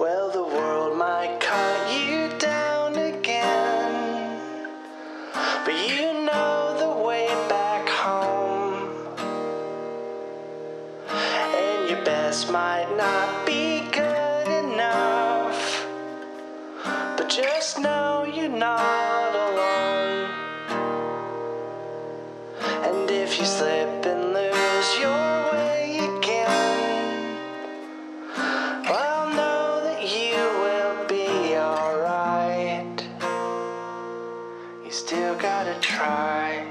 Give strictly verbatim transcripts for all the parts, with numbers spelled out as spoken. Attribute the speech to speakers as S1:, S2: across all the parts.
S1: Well, the world might cut you down again, but you know the way back home. And your best might not be good enough, but just know you're not alone. And if you slip and lose your way again, well, know that you will be alright. You still gotta try.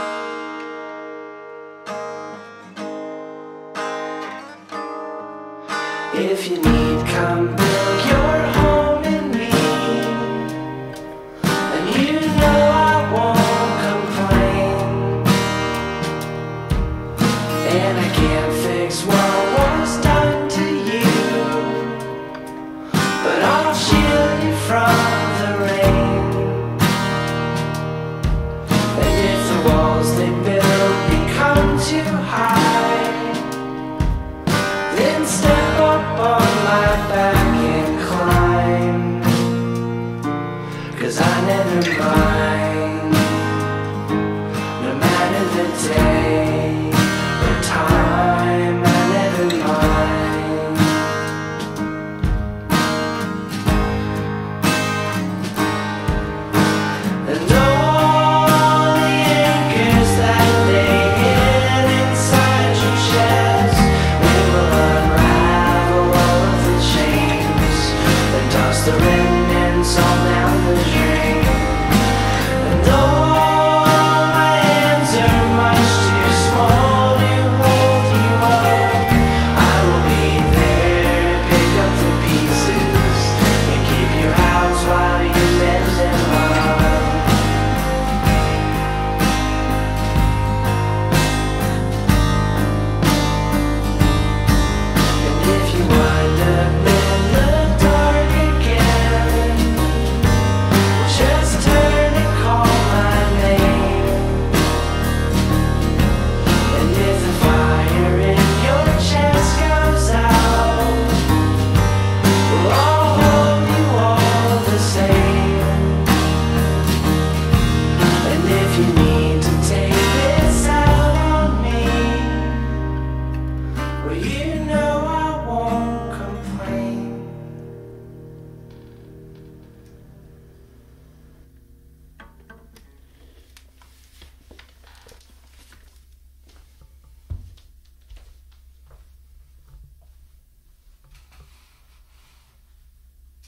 S1: If you need, come build your home in me, and you know I won't complain. And I can't fix what was done to you, but I'll shield you from the rain. And if the walls they build become too high, then step up on my back and climb, 'cause I never mind, no matter the day.